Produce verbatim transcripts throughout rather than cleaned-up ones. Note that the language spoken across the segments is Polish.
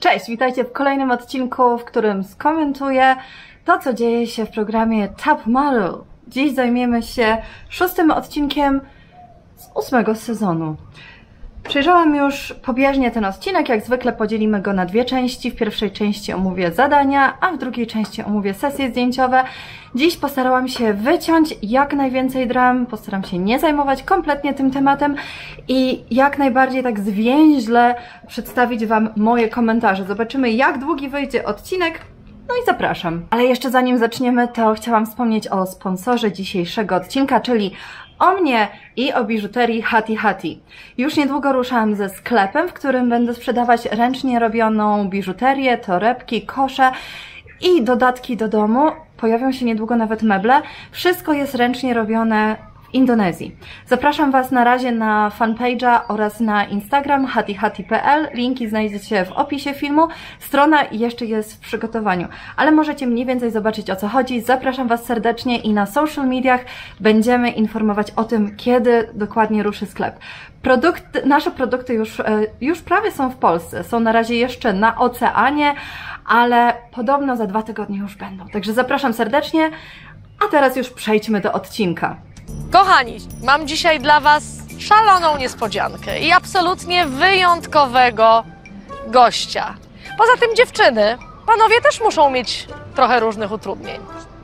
Cześć, witajcie w kolejnym odcinku, w którym skomentuję to, co dzieje się w programie Top Model. Dziś zajmiemy się szóstym odcinkiem z ósmego sezonu. Przejrzałam już pobieżnie ten odcinek, jak zwykle podzielimy go na dwie części. W pierwszej części omówię zadania, a w drugiej części omówię sesje zdjęciowe. Dziś postarałam się wyciąć jak najwięcej dram, postaram się nie zajmować kompletnie tym tematem i jak najbardziej tak zwięźle przedstawić Wam moje komentarze. Zobaczymy, jak długi wyjdzie odcinek. No i zapraszam. Ale jeszcze zanim zaczniemy, to chciałam wspomnieć o sponsorze dzisiejszego odcinka, czyli o mnie i o biżuterii Hati Hati. Już niedługo ruszam ze sklepem, w którym będę sprzedawać ręcznie robioną biżuterię, torebki, kosze i dodatki do domu. Pojawią się niedługo nawet meble. Wszystko jest ręcznie robione w Indonezji. Zapraszam Was na razie na fanpage'a oraz na Instagram hati hati kropka pe el. Linki znajdziecie w opisie filmu. Strona jeszcze jest w przygotowaniu, ale możecie mniej więcej zobaczyć, o co chodzi. Zapraszam Was serdecznie i na social mediach będziemy informować o tym, kiedy dokładnie ruszy sklep. Produkty, nasze produkty już, już prawie są w Polsce. Są na razie jeszcze na oceanie, ale podobno za dwa tygodnie już będą. Także zapraszam serdecznie, a teraz już przejdźmy do odcinka. Kochani, mam dzisiaj dla Was szaloną niespodziankę i absolutnie wyjątkowego gościa. Poza tym dziewczyny, panowie też muszą mieć trochę różnych utrudnień.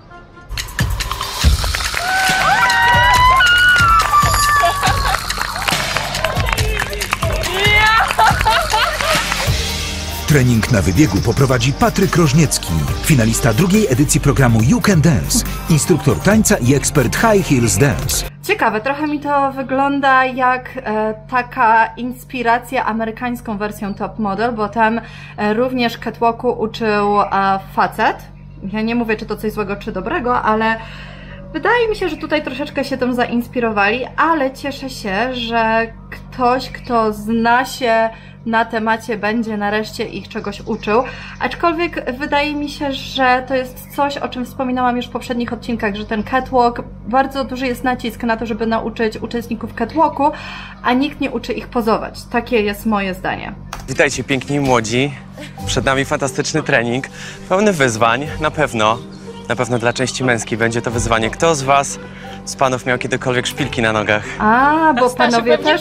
Trening na wybiegu poprowadzi Patryk Rożniecki, finalista drugiej edycji programu You Can Dance, instruktor tańca i ekspert High Heels Dance. Ciekawe, trochę mi to wygląda jak e, taka inspiracja amerykańską wersją Top Model, bo tam e, również catwalku uczył e, facet. Ja nie mówię, czy to coś złego, czy dobrego, ale wydaje mi się, że tutaj troszeczkę się tym zainspirowali, ale cieszę się, że ktoś, kto zna się na temacie, będzie nareszcie ich czegoś uczył. Aczkolwiek wydaje mi się, że to jest coś, o czym wspominałam już w poprzednich odcinkach, że ten catwalk, bardzo duży jest nacisk na to, żeby nauczyć uczestników catwalku, a nikt nie uczy ich pozować. Takie jest moje zdanie. Witajcie piękni i młodzi. Przed nami fantastyczny trening, pełny wyzwań. Na pewno, na pewno dla części męskiej będzie to wyzwanie. Kto z Was, z Panów miał kiedykolwiek szpilki na nogach? A, bo panowie też...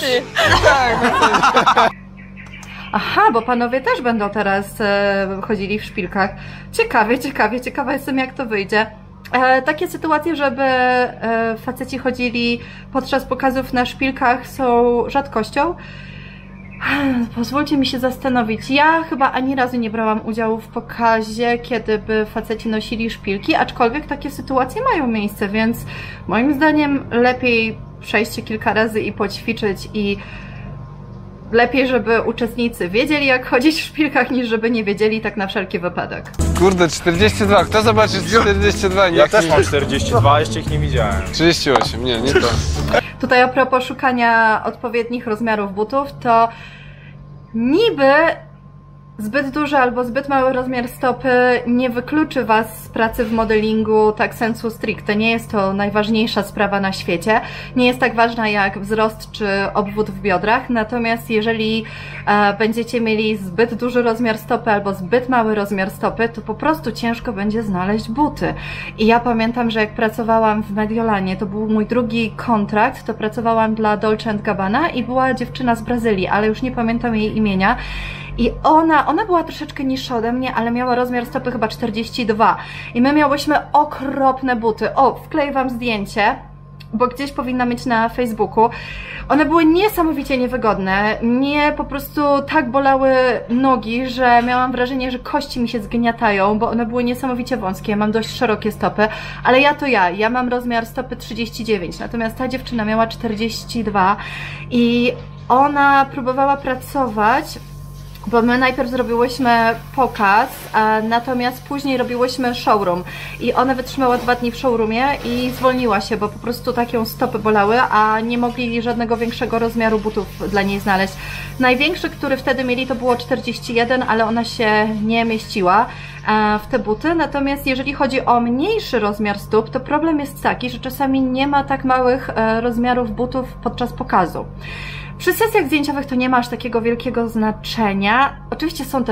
Aha, bo panowie też będą teraz e, chodzili w szpilkach. Ciekawie, ciekawie, ciekawa jestem, jak to wyjdzie. E, takie sytuacje, żeby e, faceci chodzili podczas pokazów na szpilkach, są rzadkością. Pozwólcie mi się zastanowić. Ja chyba ani razu nie brałam udziału w pokazie, kiedy by faceci nosili szpilki, aczkolwiek takie sytuacje mają miejsce, więc moim zdaniem lepiej przejść się kilka razy i poćwiczyć i lepiej, żeby uczestnicy wiedzieli, jak chodzić w szpilkach, niż żeby nie wiedzieli, tak na wszelki wypadek. Kurde, czterdzieści dwa. Kto zobaczy czterdzieści dwa? Ja też mam czterdzieści dwa, jeszcze ich nie widziałem. trzydzieści osiem, nie, nie to. Tutaj a propos szukania odpowiednich rozmiarów butów, to niby zbyt duży albo zbyt mały rozmiar stopy nie wykluczy Was z pracy w modelingu tak sensu stricte. Nie jest to najważniejsza sprawa na świecie. Nie jest tak ważna jak wzrost czy obwód w biodrach. Natomiast jeżeli e, będziecie mieli zbyt duży rozmiar stopy albo zbyt mały rozmiar stopy, to po prostu ciężko będzie znaleźć buty. I ja pamiętam, że jak pracowałam w Mediolanie, to był mój drugi kontrakt, to pracowałam dla Dolce and Gabbana i była dziewczyna z Brazylii, ale już nie pamiętam jej imienia. I ona, ona była troszeczkę niższa ode mnie, ale miała rozmiar stopy chyba czterdzieści dwa. I my miałyśmy okropne buty. O, wkleję Wam zdjęcie, bo gdzieś powinna mieć na Facebooku. One były niesamowicie niewygodne. Mnie po prostu tak bolały nogi, że miałam wrażenie, że kości mi się zgniatają, bo one były niesamowicie wąskie. Ja mam dość szerokie stopy, ale ja to ja. Ja mam rozmiar stopy trzydzieści dziewięć, natomiast ta dziewczyna miała czterdzieści dwa i ona próbowała pracować, bo my najpierw zrobiłyśmy pokaz, a natomiast później robiłyśmy showroom i ona wytrzymała dwa dni w showroomie i zwolniła się, bo po prostu tak ją stopy bolały, a nie mogli żadnego większego rozmiaru butów dla niej znaleźć. Największy, który wtedy mieli, to było czterdzieści jeden, ale ona się nie mieściła w te buty. Natomiast jeżeli chodzi o mniejszy rozmiar stóp, to problem jest taki, że czasami nie ma tak małych rozmiarów butów podczas pokazu. Przy sesjach zdjęciowych to nie ma aż takiego wielkiego znaczenia. Oczywiście są też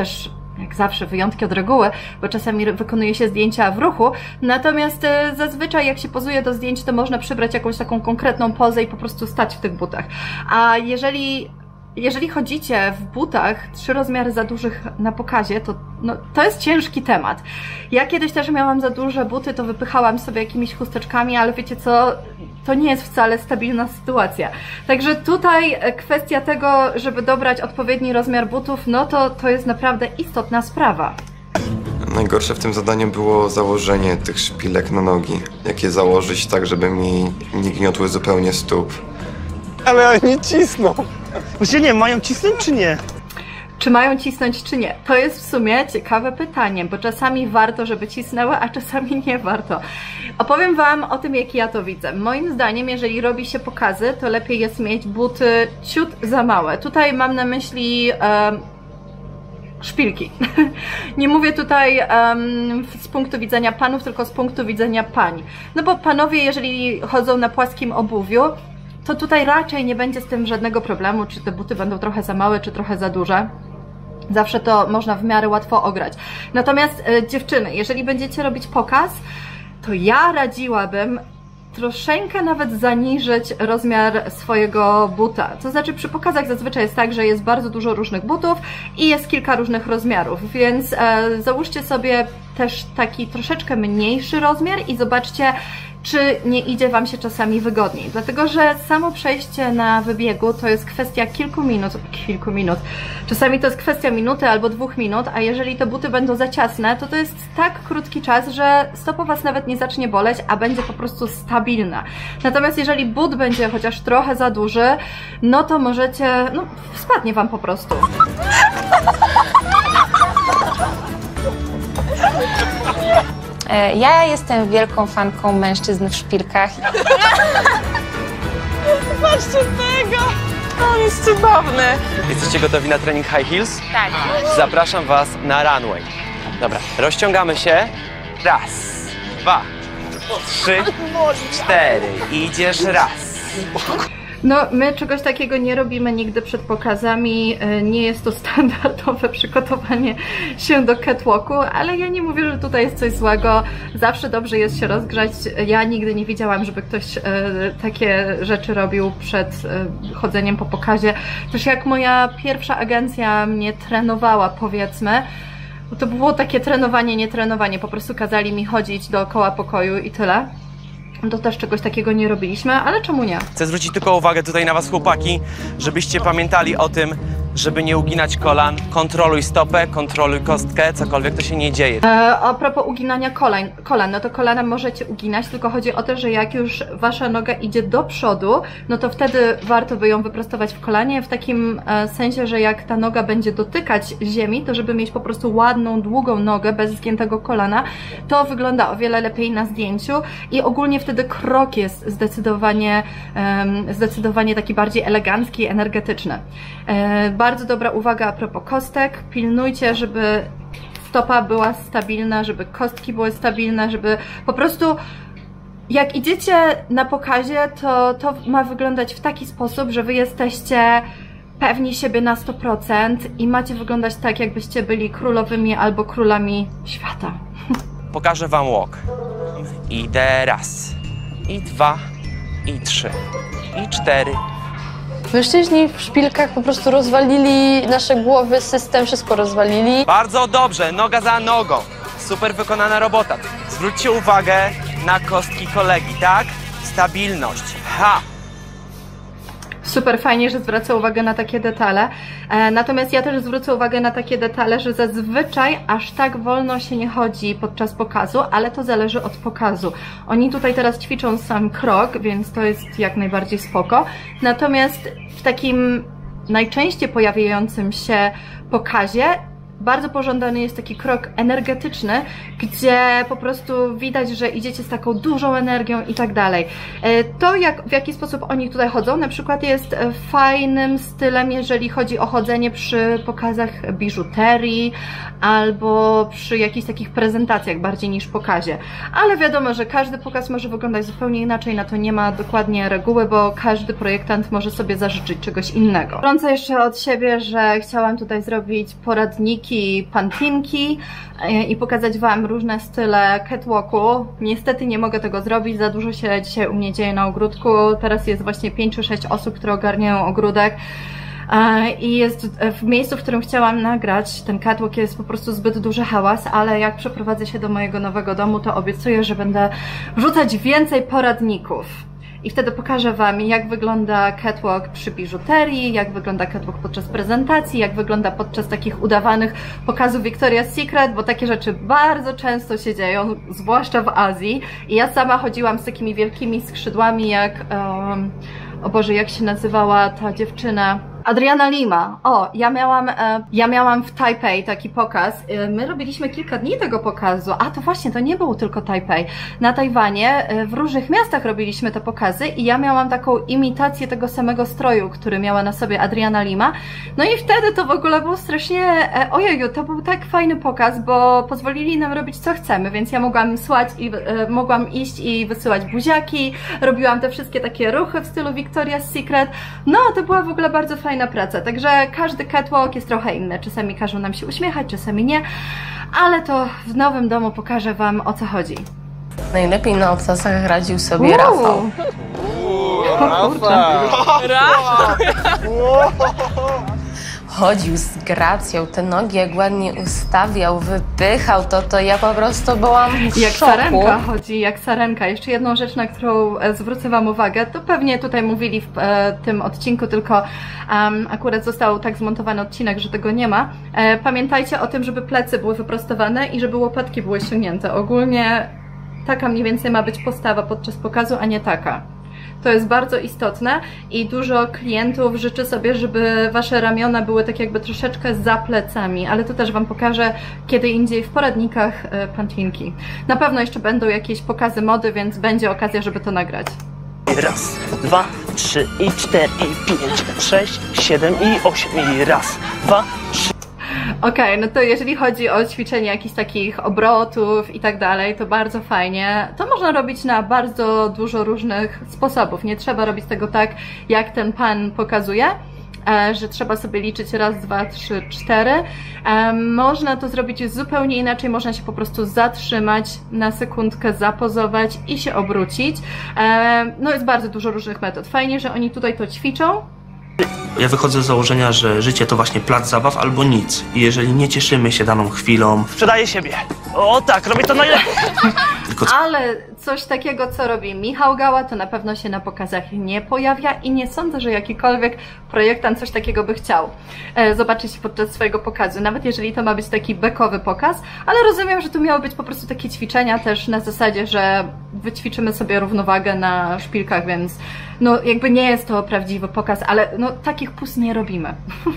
jak zawsze wyjątki od reguły, bo czasami wykonuje się zdjęcia w ruchu, natomiast zazwyczaj jak się pozuje do zdjęć, to można przybrać jakąś taką konkretną pozę i po prostu stać w tych butach. A jeżeli Jeżeli chodzicie w butach trzy rozmiary za dużych na pokazie, to, no, to jest ciężki temat. Ja kiedyś też miałam za duże buty, to wypychałam sobie jakimiś chusteczkami, ale wiecie co, to nie jest wcale stabilna sytuacja. Także tutaj kwestia tego, żeby dobrać odpowiedni rozmiar butów, no to, to jest naprawdę istotna sprawa. Najgorsze w tym zadaniu było założenie tych szpilek na nogi. Jak je założyć tak, żeby mi nie gniotły zupełnie stóp. Ale oni cisną. Właśnie nie, mają cisnąć czy nie? Czy mają cisnąć, czy nie? To jest w sumie ciekawe pytanie, bo czasami warto, żeby cisnęły, a czasami nie warto. Opowiem Wam o tym, jak ja to widzę. Moim zdaniem, jeżeli robi się pokazy, to lepiej jest mieć buty ciut za małe. Tutaj mam na myśli um, szpilki. Nie mówię tutaj um, z punktu widzenia panów, tylko z punktu widzenia pań. No bo panowie, jeżeli chodzą na płaskim obuwiu, to tutaj raczej nie będzie z tym żadnego problemu, czy te buty będą trochę za małe, czy trochę za duże. Zawsze to można w miarę łatwo ograć. Natomiast e, dziewczyny, jeżeli będziecie robić pokaz, to ja radziłabym troszeczkę nawet zaniżyć rozmiar swojego buta. To znaczy przy pokazach zazwyczaj jest tak, że jest bardzo dużo różnych butów i jest kilka różnych rozmiarów, więc e, załóżcie sobie też taki troszeczkę mniejszy rozmiar i zobaczcie, czy nie idzie Wam się czasami wygodniej. Dlatego, że samo przejście na wybiegu to jest kwestia kilku minut, kilku minut. Czasami to jest kwestia minuty albo dwóch minut, a jeżeli te buty będą za ciasne, to to jest tak krótki czas, że stopa Was nawet nie zacznie boleć, a będzie po prostu stabilna. Natomiast jeżeli but będzie chociaż trochę za duży, no to możecie, no spadnie Wam po prostu. Ja jestem wielką fanką mężczyzn w szpilkach. Zobaczcie tego! On jest cudowny! Jesteście gotowi na trening high heels? Tak. Zapraszam Was na runway. Dobra, rozciągamy się. Raz, dwa, trzy, cztery. Idziesz raz. No, my czegoś takiego nie robimy nigdy przed pokazami, nie jest to standardowe przygotowanie się do catwalku, ale ja nie mówię, że tutaj jest coś złego, zawsze dobrze jest się rozgrzać. Ja nigdy nie widziałam, żeby ktoś e, takie rzeczy robił przed e, chodzeniem po pokazie. Też jak moja pierwsza agencja mnie trenowała, powiedzmy, to było takie trenowanie, nie trenowanie, po prostu kazali mi chodzić dookoła pokoju i tyle. To też czegoś takiego nie robiliśmy, ale czemu nie? Chcę zwrócić tylko uwagę tutaj na Was, chłopaki, żebyście pamiętali o tym, żeby nie uginać kolan. Kontroluj stopę, kontroluj kostkę, cokolwiek to się nie dzieje. E, a propos uginania kolan, kolan, no to kolana możecie uginać, tylko chodzi o to, że jak już Wasza noga idzie do przodu, no to wtedy warto by ją wyprostować w kolanie, w takim e, sensie, że jak ta noga będzie dotykać ziemi, to żeby mieć po prostu ładną, długą nogę bez zgiętego kolana, to wygląda o wiele lepiej na zdjęciu i ogólnie wtedy krok jest zdecydowanie, e, zdecydowanie taki bardziej elegancki, energetyczny. E, Bardzo dobra uwaga a propos kostek. Pilnujcie, żeby stopa była stabilna, żeby kostki były stabilne, żeby po prostu jak idziecie na pokazie, to to ma wyglądać w taki sposób, że Wy jesteście pewni siebie na sto procent i macie wyglądać tak, jakbyście byli królowymi albo królami świata. Pokażę Wam walk. Idę raz, i dwa, i trzy, i cztery. Mężczyźni w szpilkach po prostu rozwalili nasze głowy, system, wszystko rozwalili. Bardzo dobrze, noga za nogą. Super wykonana robota. Zwróćcie uwagę na kostki kolegi, tak? Stabilność. Ha! Super fajnie, że zwraca uwagę na takie detale. E, natomiast ja też zwrócę uwagę na takie detale, że zazwyczaj aż tak wolno się nie chodzi podczas pokazu, ale to zależy od pokazu. Oni tutaj teraz ćwiczą sam krok, więc to jest jak najbardziej spoko. Natomiast w takim najczęściej pojawiającym się pokazie bardzo pożądany jest taki krok energetyczny, gdzie po prostu widać, że idziecie z taką dużą energią i tak dalej. To, jak, w jaki sposób oni tutaj chodzą, na przykład jest fajnym stylem, jeżeli chodzi o chodzenie przy pokazach biżuterii albo przy jakichś takich prezentacjach bardziej niż pokazie. Ale wiadomo, że każdy pokaz może wyglądać zupełnie inaczej, na to nie ma dokładnie reguły, bo każdy projektant może sobie zażyczyć czegoś innego. Wtrącę jeszcze od siebie, że chciałam tutaj zrobić poradniki warunki pantinki i pokazać Wam różne style catwalku. Niestety nie mogę tego zrobić, za dużo się dzisiaj u mnie dzieje na ogródku. Teraz jest właśnie pięć czy sześć osób, które ogarniają ogródek. I jest w miejscu, w którym chciałam nagrać ten catwalk, jest po prostu zbyt duży hałas, ale jak przeprowadzę się do mojego nowego domu, to obiecuję, że będę wrzucać więcej poradników. I wtedy pokażę Wam, jak wygląda catwalk przy biżuterii, jak wygląda catwalk podczas prezentacji, jak wygląda podczas takich udawanych pokazów Victoria's Secret, bo takie rzeczy bardzo często się dzieją, zwłaszcza w Azji. I ja sama chodziłam z takimi wielkimi skrzydłami, jak... Um, o Boże, jak się nazywała ta dziewczyna? Adriana Lima. O, ja miałam, e, ja miałam w Tajpej taki pokaz. E, my robiliśmy kilka dni tego pokazu. A to właśnie, to nie był tylko Tajpej. Na Tajwanie e, w różnych miastach robiliśmy te pokazy i ja miałam taką imitację tego samego stroju, który miała na sobie Adriana Lima. No i wtedy to w ogóle było strasznie... E, ojeju, to był tak fajny pokaz, bo pozwolili nam robić co chcemy, więc ja mogłam słać i e, mogłam iść i wysyłać buziaki. Robiłam te wszystkie takie ruchy w stylu Victoria's Secret. No, to była w ogóle bardzo fajna Fajna praca, także każdy catwalk jest trochę inny. Czasami każą nam się uśmiechać, czasami nie, ale to w nowym domu pokażę Wam, o co chodzi. Najlepiej na obcasach radził sobie Uuu. Rafał. Uuu, Rafał! Rafał! Chodził z gracją, te nogi jak ładnie ustawiał, wypychał, to to ja po prostu byłam w Jak szoku. sarenka chodzi, jak sarenka. Jeszcze jedną rzecz, na którą zwrócę Wam uwagę, to pewnie tutaj mówili w e, tym odcinku, tylko um, akurat został tak zmontowany odcinek, że tego nie ma. E, pamiętajcie o tym, żeby plecy były wyprostowane i żeby łopatki były ściągnięte. Ogólnie taka mniej więcej ma być postawa podczas pokazu, a nie taka. To jest bardzo istotne i dużo klientów życzy sobie, żeby Wasze ramiona były tak jakby troszeczkę za plecami, ale to też Wam pokażę kiedy indziej w poradnikach pantinki. Na pewno jeszcze będą jakieś pokazy mody, więc będzie okazja, żeby to nagrać. Raz, dwa, trzy i cztery i pięć, sześć, siedem i osiem i raz, dwa, trzy. Okej, okay, no to jeżeli chodzi o ćwiczenie jakichś takich obrotów i tak dalej, to bardzo fajnie. To można robić na bardzo dużo różnych sposobów. Nie trzeba robić tego tak, jak ten pan pokazuje, że trzeba sobie liczyć raz, dwa, trzy, cztery. Można to zrobić zupełnie inaczej, można się po prostu zatrzymać, na sekundkę zapozować i się obrócić. No jest bardzo dużo różnych metod. Fajnie, że oni tutaj to ćwiczą. Ja wychodzę z założenia, że życie to właśnie plac zabaw albo nic. I jeżeli nie cieszymy się daną chwilą... Sprzedaję siebie. O tak, robię to najlepiej. Tylko... Ale coś takiego, co robi Michał Gała, to na pewno się na pokazach nie pojawia i nie sądzę, że jakikolwiek projektant coś takiego by chciał e, zobaczyć podczas swojego pokazu. Nawet jeżeli to ma być taki bekowy pokaz, ale rozumiem, że tu miały być po prostu takie ćwiczenia też na zasadzie, że wyćwiczymy sobie równowagę na szpilkach, więc no jakby nie jest to prawdziwy pokaz, ale no takich pust nie robimy.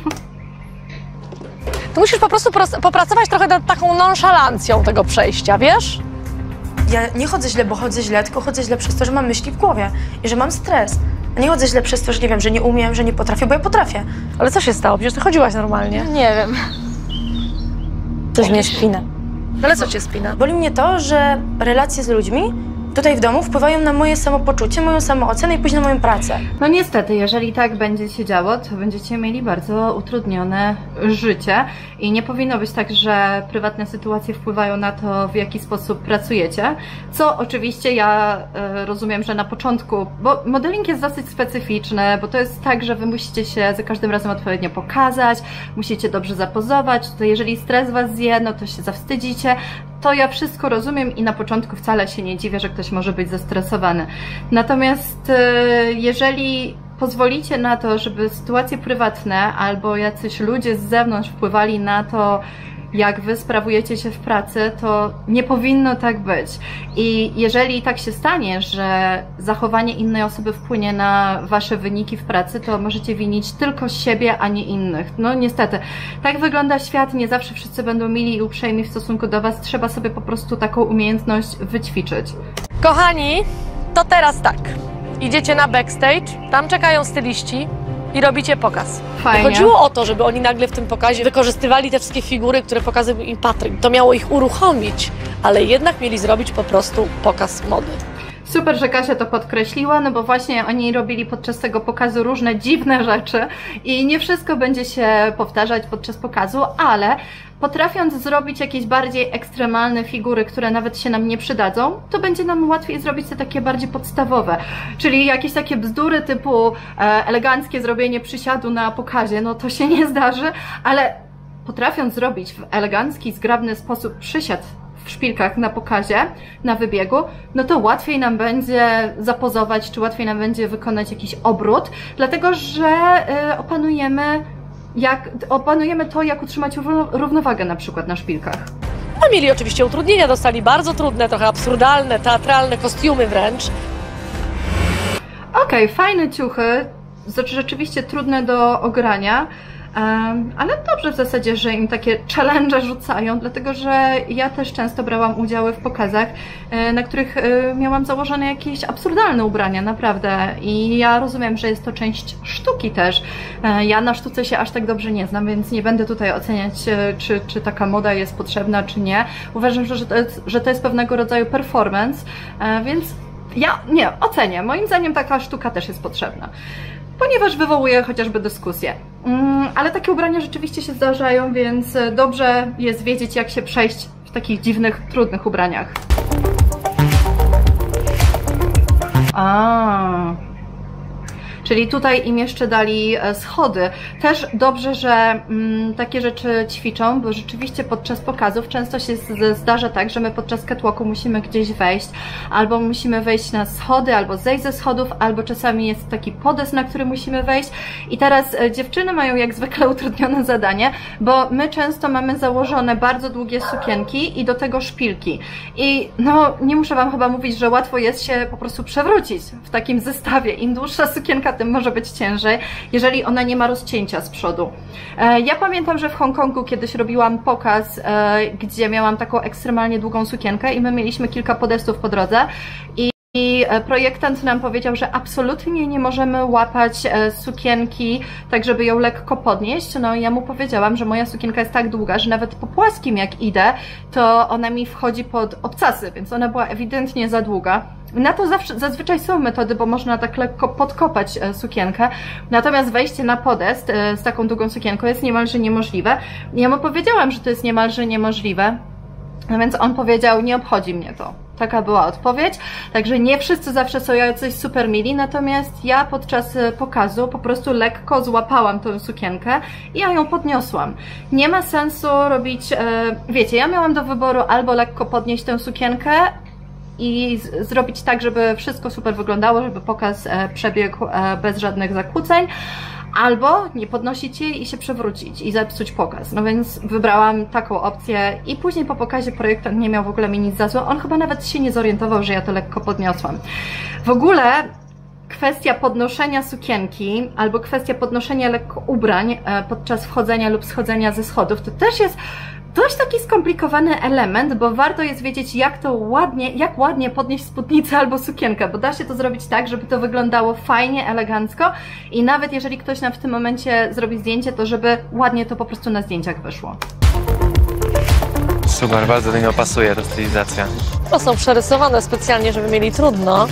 Ty musisz po prostu popracować trochę nad taką nonszalancją tego przejścia, wiesz? Ja nie chodzę źle, bo chodzę źle, tylko chodzę źle przez to, że mam myśli w głowie i że mam stres. A nie chodzę źle przez to, że nie wiem, że nie umiem, że nie potrafię, bo ja potrafię. Ale co się stało? Przecież ty chodziłaś normalnie. Nie wiem. Coś mnie spina. Ale co cię spina? Boli mnie to, że relacje z ludźmi tutaj w domu wpływają na moje samopoczucie, moją samoocenę i później na moją pracę. No niestety, jeżeli tak będzie się działo, to będziecie mieli bardzo utrudnione życie i nie powinno być tak, że prywatne sytuacje wpływają na to, w jaki sposób pracujecie, co oczywiście ja y, rozumiem, że na początku, bo modeling jest dosyć specyficzny, bo to jest tak, że wy musicie się za każdym razem odpowiednio pokazać, musicie dobrze zapozować, to jeżeli stres was zje, no to się zawstydzicie. To ja wszystko rozumiem i na początku wcale się nie dziwię, że ktoś może być zestresowany. Natomiast jeżeli pozwolicie na to, żeby sytuacje prywatne albo jacyś ludzie z zewnątrz wpływali na to, jak wy sprawujecie się w pracy, to nie powinno tak być. I jeżeli tak się stanie, że zachowanie innej osoby wpłynie na wasze wyniki w pracy, to możecie winić tylko siebie, a nie innych. No niestety, tak wygląda świat, nie zawsze wszyscy będą mili i uprzejmi w stosunku do was, trzeba sobie po prostu taką umiejętność wyćwiczyć. Kochani, to teraz tak. Idziecie na backstage, tam czekają styliści i robicie pokaz. Fajnie. Chodziło o to, żeby oni nagle w tym pokazie wykorzystywali te wszystkie figury, które pokazywał im Patryk. To miało ich uruchomić, ale jednak mieli zrobić po prostu pokaz mody. Super, że Kasia to podkreśliła, no bo właśnie oni robili podczas tego pokazu różne dziwne rzeczy i nie wszystko będzie się powtarzać podczas pokazu, ale potrafiąc zrobić jakieś bardziej ekstremalne figury, które nawet się nam nie przydadzą, to będzie nam łatwiej zrobić te takie bardziej podstawowe. Czyli jakieś takie bzdury typu e, eleganckie zrobienie przysiadu na pokazie, no to się nie zdarzy, ale potrafiąc zrobić w elegancki, zgrabny sposób przysiad w szpilkach na pokazie, na wybiegu, no to łatwiej nam będzie zapozować, czy łatwiej nam będzie wykonać jakiś obrót, dlatego że y, opanujemy, jak, opanujemy to, jak utrzymać równowagę na przykład na szpilkach. No, mieli oczywiście utrudnienia, dostali bardzo trudne, trochę absurdalne, teatralne kostiumy wręcz. Okej, okay, fajne ciuchy, rzeczywiście trudne do ogrania. Um, ale dobrze w zasadzie, że im takie challenge rzucają, dlatego że ja też często brałam udziały w pokazach, na których miałam założone jakieś absurdalne ubrania, naprawdę. I ja rozumiem, że jest to część sztuki też. Ja na sztuce się aż tak dobrze nie znam, więc nie będę tutaj oceniać, czy, czy taka moda jest potrzebna, czy nie. Uważam, że to jest, że to jest pewnego rodzaju performance, więc ja nie, ocenię. Moim zdaniem taka sztuka też jest potrzebna, ponieważ wywołuje chociażby dyskusję. Mm, ale takie ubrania rzeczywiście się zdarzają, więc dobrze jest wiedzieć, jak się przejść w takich dziwnych, trudnych ubraniach. A. Czyli tutaj im jeszcze dali schody. Też dobrze, że mm, takie rzeczy ćwiczą, bo rzeczywiście podczas pokazów często się zdarza tak, że my podczas catwalku musimy gdzieś wejść, albo musimy wejść na schody, albo zejść ze schodów, albo czasami jest taki podest, na który musimy wejść. I teraz dziewczyny mają jak zwykle utrudnione zadanie, bo my często mamy założone bardzo długie sukienki i do tego szpilki. I no, nie muszę Wam chyba mówić, że łatwo jest się po prostu przewrócić w takim zestawie. Im dłuższa sukienka, tym może być ciężej, jeżeli ona nie ma rozcięcia z przodu. Ja pamiętam, że w Hongkongu kiedyś robiłam pokaz, gdzie miałam taką ekstremalnie długą sukienkę i my mieliśmy kilka podestów po drodze i I projektant nam powiedział, że absolutnie nie możemy łapać sukienki tak, żeby ją lekko podnieść. No ja mu powiedziałam, że moja sukienka jest tak długa, że nawet po płaskim jak idę, to ona mi wchodzi pod obcasy, więc ona była ewidentnie za długa. Na to zawsze, zazwyczaj są metody, bo można tak lekko podkopać sukienkę, natomiast wejście na podest z taką długą sukienką jest niemalże niemożliwe. Ja mu powiedziałam, że to jest niemalże niemożliwe, no więc on powiedział, nie obchodzi mnie to. Taka była odpowiedź, także nie wszyscy zawsze są jacyś super mili, natomiast ja podczas pokazu po prostu lekko złapałam tę sukienkę i ja ją podniosłam. Nie ma sensu robić, wiecie, ja miałam do wyboru albo lekko podnieść tę sukienkę i zrobić tak, żeby wszystko super wyglądało, żeby pokaz przebiegł bez żadnych zakłóceń, albo nie podnosić jej i się przewrócić i zepsuć pokaz. No więc wybrałam taką opcję i później po pokazie projektant nie miał w ogóle mi nic za złe. On chyba nawet się nie zorientował, że ja to lekko podniosłam. W ogóle kwestia podnoszenia sukienki albo kwestia podnoszenia lekko ubrań podczas wchodzenia lub schodzenia ze schodów to też jest dość taki skomplikowany element, bo warto jest wiedzieć, jak to ładnie, jak ładnie podnieść spódnicę albo sukienkę, bo da się to zrobić tak, żeby to wyglądało fajnie, elegancko i nawet jeżeli ktoś nam w tym momencie zrobi zdjęcie, to żeby ładnie to po prostu na zdjęciach wyszło. Super, bardzo do niego pasuje ta stylizacja. To są przerysowane specjalnie, żeby mieli trudno.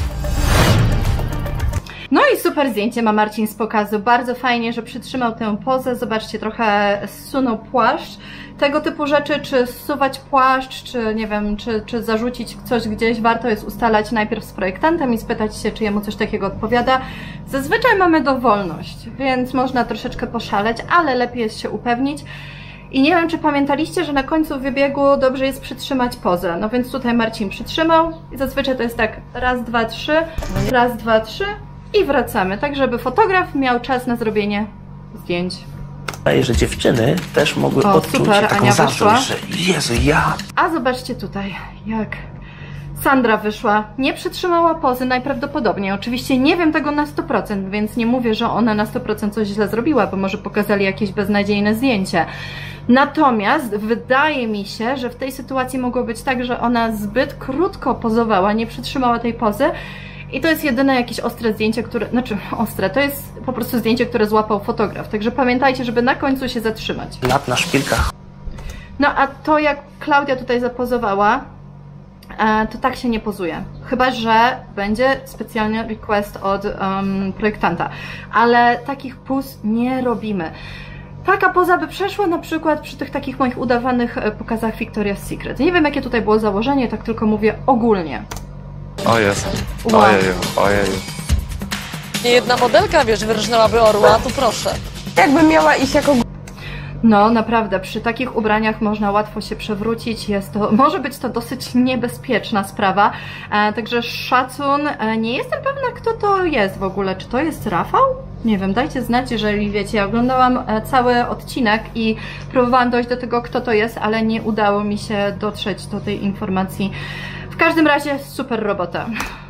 No i super zdjęcie ma Marcin z pokazu. Bardzo fajnie, że przytrzymał tę pozę. Zobaczcie, trochę zsunął płaszcz. Tego typu rzeczy, czy zsuwać płaszcz, czy nie wiem, czy, czy zarzucić coś gdzieś, warto jest ustalać najpierw z projektantem i spytać się, czy jemu coś takiego odpowiada. Zazwyczaj mamy dowolność, więc można troszeczkę poszaleć, ale lepiej jest się upewnić. I nie wiem, czy pamiętaliście, że na końcu wybiegu dobrze jest przytrzymać pozę. No więc tutaj Marcin przytrzymał i zazwyczaj to jest tak raz, dwa, trzy, raz, dwa, trzy i wracamy, tak żeby fotograf miał czas na zrobienie zdjęć. Wydaje, że dziewczyny też mogły o, odczuć super, taką Ania zazdrość, że Jezu, ja... A zobaczcie tutaj, jak Sandra wyszła, nie przytrzymała pozy najprawdopodobniej. Oczywiście nie wiem tego na sto procent, więc nie mówię, że ona na sto procent coś źle zrobiła, bo może pokazali jakieś beznadziejne zdjęcie. Natomiast wydaje mi się, że w tej sytuacji mogło być tak, że ona zbyt krótko pozowała, nie przytrzymała tej pozy i to jest jedyne jakieś ostre zdjęcie, które, znaczy ostre, to jest po prostu zdjęcie, które złapał fotograf. Także pamiętajcie, żeby na końcu się zatrzymać. Lat na szpilkach. No a to, jak Klaudia tutaj zapozowała, to tak się nie pozuje. Chyba że będzie specjalny request od um, projektanta. Ale takich puz nie robimy. Taka poza by przeszła na przykład przy tych takich moich udawanych pokazach Victoria's Secret. Nie wiem, jakie tutaj było założenie, tak tylko mówię ogólnie. O jest. Wow. Ojeju, ojeju. Nie jedna modelka, wiesz, wyrżnęłaby orła, to proszę. Jakbym miała iść jako... No naprawdę, przy takich ubraniach można łatwo się przewrócić, jest to, może być to dosyć niebezpieczna sprawa, e, także szacun, e, nie jestem pewna, kto to jest w ogóle, czy to jest Rafał? Nie wiem, dajcie znać, jeżeli wiecie, ja oglądałam e, cały odcinek i próbowałam dojść do tego, kto to jest, ale nie udało mi się dotrzeć do tej informacji. W każdym razie super robota.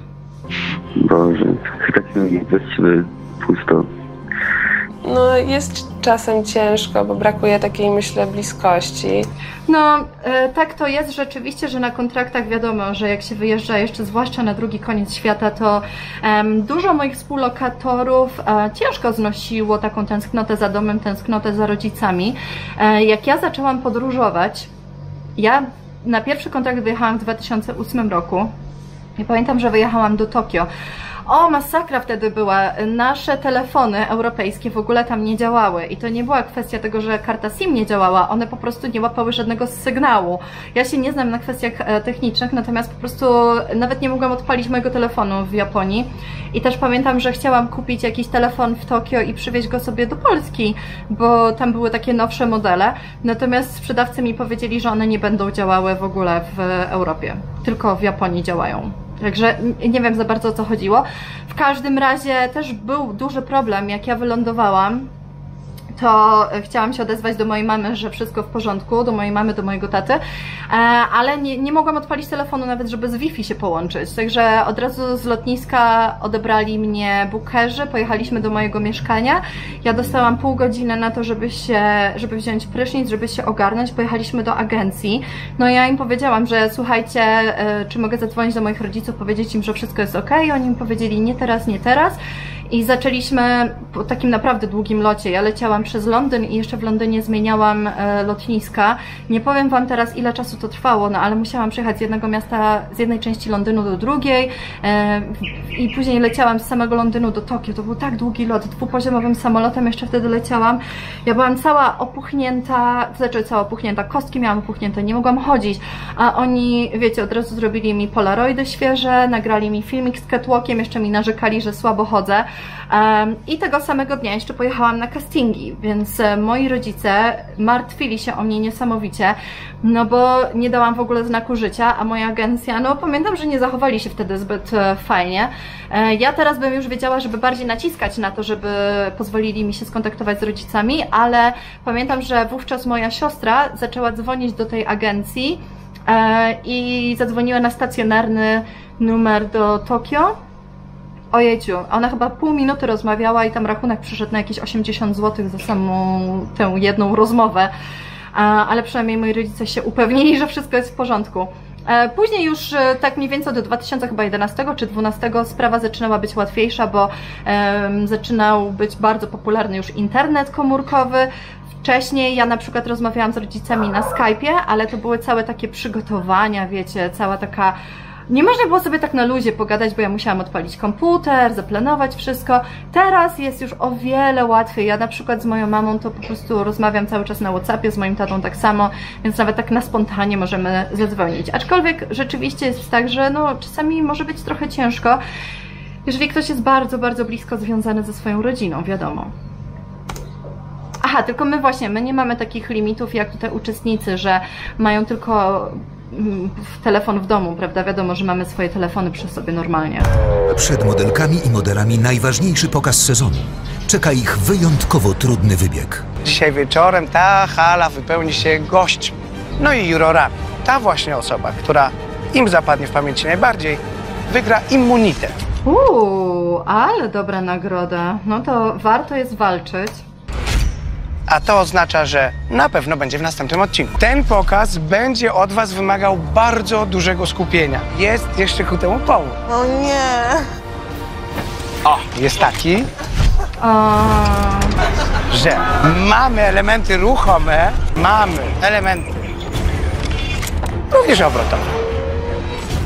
Boże, tak mi właściwie pusto. No jest czasem ciężko, bo brakuje takiej, myślę, bliskości. No, e, tak to jest rzeczywiście, że na kontraktach wiadomo, że jak się wyjeżdża jeszcze zwłaszcza na drugi koniec świata, to em, dużo moich współlokatorów e, ciężko znosiło taką tęsknotę za domem, tęsknotę za rodzicami. E, jak ja zaczęłam podróżować, ja na pierwszy kontrakt wyjechałam w dwa tysiące ósmym roku i pamiętam, że wyjechałam do Tokio. O, masakra wtedy była. Nasze telefony europejskie w ogóle tam nie działały i to nie była kwestia tego, że karta SIM nie działała, one po prostu nie łapały żadnego sygnału. Ja się nie znam na kwestiach technicznych, natomiast po prostu nawet nie mogłam odpalić mojego telefonu w Japonii i też pamiętam, że chciałam kupić jakiś telefon w Tokio i przywieźć go sobie do Polski, bo tam były takie nowsze modele, natomiast sprzedawcy mi powiedzieli, że one nie będą działały w ogóle w Europie, tylko w Japonii działają. Także nie wiem za bardzo, o co chodziło. W każdym razie też był duży problem, jak ja wylądowałam, to chciałam się odezwać do mojej mamy, że wszystko w porządku, do mojej mamy, do mojego taty, ale nie, nie mogłam odpalić telefonu nawet, żeby z Wi-Fi się połączyć. Także od razu z lotniska odebrali mnie bookerzy, pojechaliśmy do mojego mieszkania. Ja dostałam pół godziny na to, żeby się, żeby wziąć prysznic, żeby się ogarnąć. Pojechaliśmy do agencji. No ja im powiedziałam, że słuchajcie, czy mogę zadzwonić do moich rodziców, powiedzieć im, że wszystko jest ok. Oni mi powiedzieli nie teraz, nie teraz. I zaczęliśmy po takim naprawdę długim locie. Ja leciałam przez Londyn i jeszcze w Londynie zmieniałam e, lotniska. Nie powiem Wam teraz, ile czasu to trwało, no ale musiałam przyjechać z jednego miasta, z jednej części Londynu do drugiej e, i później leciałam z samego Londynu do Tokio. To był tak długi lot, dwupoziomowym samolotem jeszcze wtedy leciałam. Ja byłam cała opuchnięta, to znaczy cała opuchnięta, kostki miałam opuchnięte, nie mogłam chodzić, a oni, wiecie, od razu zrobili mi polaroidy świeże, nagrali mi filmik z catwalkiem, jeszcze mi narzekali, że słabo chodzę. Um, I tego samego dnia jeszcze pojechałam na castingi, więc e, moi rodzice martwili się o mnie niesamowicie, no bo nie dałam w ogóle znaku życia, a moja agencja, no pamiętam, że nie zachowali się wtedy zbyt e, fajnie. E, ja teraz bym już wiedziała, żeby bardziej naciskać na to, żeby pozwolili mi się skontaktować z rodzicami, ale pamiętam, że wówczas moja siostra zaczęła dzwonić do tej agencji e, i zadzwoniła na stacjonarny numer do Tokio. Ojejciu, ona chyba pół minuty rozmawiała i tam rachunek przyszedł na jakieś osiemdziesiąt złotych za samą tę jedną rozmowę, ale przynajmniej moi rodzice się upewnili, że wszystko jest w porządku. Później już tak mniej więcej do dwa tysiące jedenastego czy dwunastego sprawa zaczynała być łatwiejsza, bo um, zaczynał być bardzo popularny już internet komórkowy. Wcześniej ja na przykład rozmawiałam z rodzicami na Skype'ie, ale to były całe takie przygotowania, wiecie, cała taka... Nie można było sobie tak na luzie pogadać, bo ja musiałam odpalić komputer, zaplanować wszystko. Teraz jest już o wiele łatwiej. Ja na przykład z moją mamą to po prostu rozmawiam cały czas na WhatsAppie, z moim tatą tak samo, więc nawet tak na spontanie możemy zadzwonić. Aczkolwiek rzeczywiście jest tak, że no, czasami może być trochę ciężko, jeżeli ktoś jest bardzo, bardzo blisko związany ze swoją rodziną, wiadomo. Aha, tylko my właśnie, my nie mamy takich limitów jak tutaj uczestnicy, że mają tylko telefon w domu, prawda? Wiadomo, że mamy swoje telefony przy sobie normalnie. Przed modelkami i modelami najważniejszy pokaz sezonu. Czeka ich wyjątkowo trudny wybieg. Dzisiaj wieczorem ta hala wypełni się gośćmi, no i jurorami. Ta właśnie osoba, która im zapadnie w pamięci najbardziej, wygra immunitet. Uuu, ale dobra nagroda. No to warto jest walczyć. A to oznacza, że na pewno będzie w następnym odcinku. Ten pokaz będzie od was wymagał bardzo dużego skupienia. Jest jeszcze ku temu powód. O nie! O, jest taki, O... że mamy elementy ruchome, mamy elementy również obrotowe.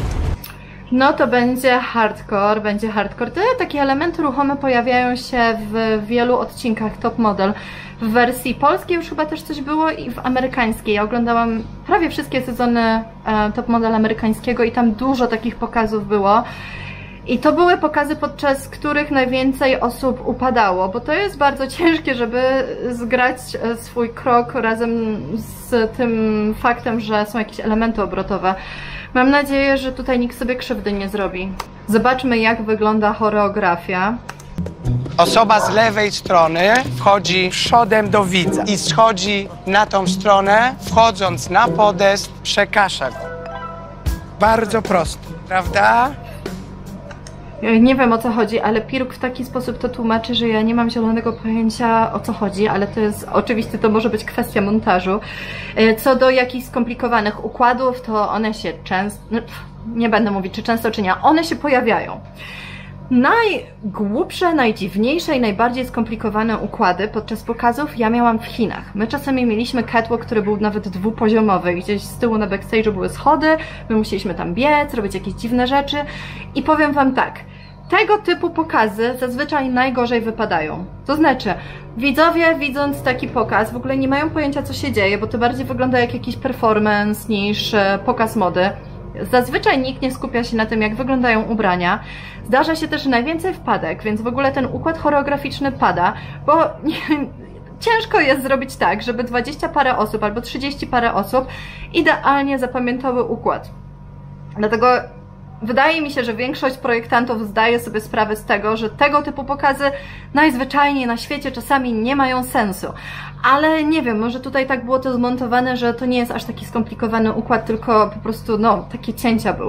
no to będzie hardcore, będzie hardcore. Te takie elementy ruchome pojawiają się w wielu odcinkach Top Model. W wersji polskiej już chyba też coś było i w amerykańskiej. Ja oglądałam prawie wszystkie sezony e, Top Model amerykańskiego i tam dużo takich pokazów było. I to były pokazy, podczas których najwięcej osób upadało, bo to jest bardzo ciężkie, żeby zgrać swój krok razem z tym faktem, że są jakieś elementy obrotowe. Mam nadzieję, że tutaj nikt sobie krzywdy nie zrobi. Zobaczmy, jak wygląda choreografia. Osoba z lewej strony wchodzi przodem do widza i schodzi na tą stronę, wchodząc na podest, przekasza go. Bardzo prosto, prawda? Nie wiem, o co chodzi, ale Piruk w taki sposób to tłumaczy, że ja nie mam zielonego pojęcia, o co chodzi, ale to jest oczywiście, to może być kwestia montażu. Co do jakichś skomplikowanych układów, to one się często, no, nie będę mówić czy często, czy nie, one się pojawiają. Najgłupsze, najdziwniejsze i najbardziej skomplikowane układy podczas pokazów ja miałam w Chinach. My czasami mieliśmy catwalk, który był nawet dwupoziomowy. Gdzieś z tyłu na backstage'u były schody, my musieliśmy tam biec, robić jakieś dziwne rzeczy. I powiem wam tak, tego typu pokazy zazwyczaj najgorzej wypadają. To znaczy, widzowie widząc taki pokaz w ogóle nie mają pojęcia, co się dzieje, bo to bardziej wygląda jak jakiś performance niż pokaz mody. Zazwyczaj nikt nie skupia się na tym, jak wyglądają ubrania. Zdarza się też najwięcej wpadek, więc w ogóle ten układ choreograficzny pada, bo nie, ciężko jest zrobić tak, żeby dwadzieścia parę osób albo trzydzieści parę osób idealnie zapamiętały układ. Dlatego wydaje mi się, że większość projektantów zdaje sobie sprawę z tego, że tego typu pokazy najzwyczajniej na świecie czasami nie mają sensu. Ale nie wiem, może tutaj tak było to zmontowane, że to nie jest aż taki skomplikowany układ, tylko po prostu, no, takie cięcia były.